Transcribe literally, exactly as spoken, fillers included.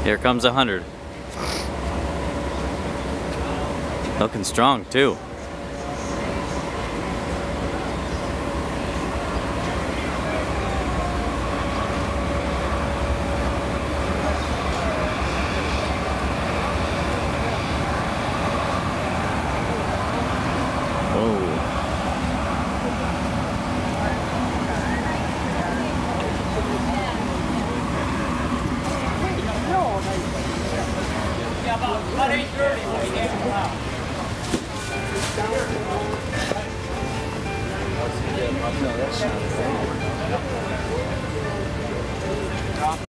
Here comes a hundred. Looking strong too. About eight thirty when we came around.